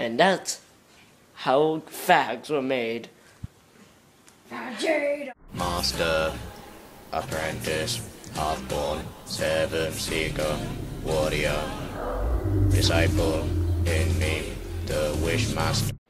And that's how fags were made. Master, apprentice, half-born, servant, seeker, warrior, disciple, in me, the wish master.